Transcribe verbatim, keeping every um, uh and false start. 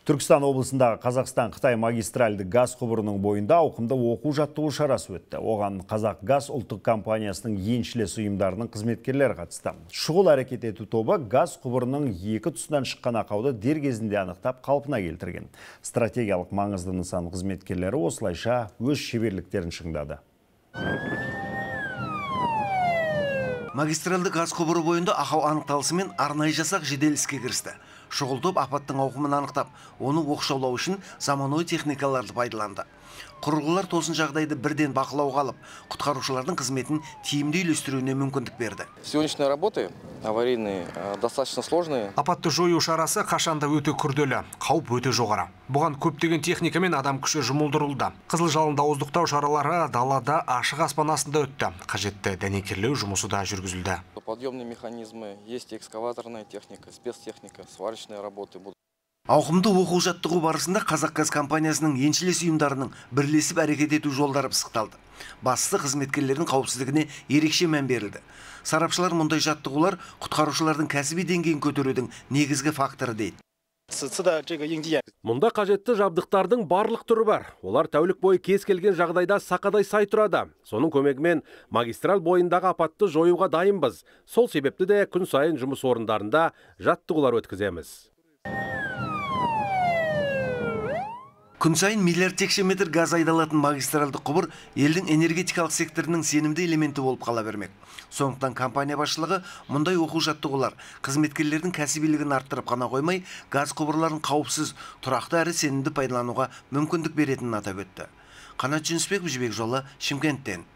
Түркістан облысындағы Қазақстан-Қытай магистральды газ құбырының бойында ауқымды оқу жаттығу шарасы өтті. Оған Қазақ газ ұлттық компаниясының еншілес ұйымдарының қызметкерлері қатысты. Шұғыл әрекет ету тобы газ құбырының екі тұсынан шыққан ақауды дер кезінде анықтап қалпына келтірген. Стратегиялық маңызды нысан қызметкерлері осылайша өз шеберліктерін шыңдады. Магистралды газ құбыры бойында ақау анықталысымен арнайы жасақ жедел іске кірісті. Шұғыл топ апаттың ауқымын анықтап, оны оқшаулау үшін заманауи техникаларды пайдаланды. Құрылғылар тосын жағдайды бірден бақылауға алып, құтқарушылардың қызметін тиімді үйлестіруіне мүмкіндік берді. Сегодняшние работы аварийные достаточно сложные. Апатты жою шарасы қашанда өте күрделі, қауіп өте жоғары. Бұған көптеген техника мен адам күші жұмылдырылды. Қызыл жалынды ауыздықтау шаралары далада ашық аспан астында өтті. Қажетті дәнекерлеу жұмысы да жүргізілді. Подъемные механизмы, есть экскаваторная техника, спецтехника, сварочные работы будут. Ауқымды оқу жаттығу барысында Қазақгаз компаниясының еншілес ұйымдарының бірлесіп әрекет ету жолдары пысықталды. Басты қызметкерлердің қауіпсіздігіне ерекше мән берілді. Сарапшылар мұндай жаттығулар құтқарушылардың кәсіби деңгейін көтерудің негізгі факторы дейді. Мұнда қажетті жабдықтардың барлық түрі бар. Олар тәулік бойы кез келген жағдайда сақадай сай тұрады. Соның көмегімен магистраль бойындағы апатты жоюға дайынбыз. Сол себепті де күн сайын жұмыс орындарында жаттығулар өткіземіз. Күн сайын миллиард текше метр газ айдалатын магистралды құбыр елдің энергетикалық секторының сенімді элементі болып қала бермек. Сондықтан компания басшылығы мұндай оқу жаттығулар қызметкерлердің кәсібилігін арттырып қана қоймай, газ құбырларын қауіпсіз, тұрақты әрі сенімді пайдалануға мүмкіндік беретінін атап өтті. Қанат Жүнісбеков, Жібек Жолы, Шымкенттен.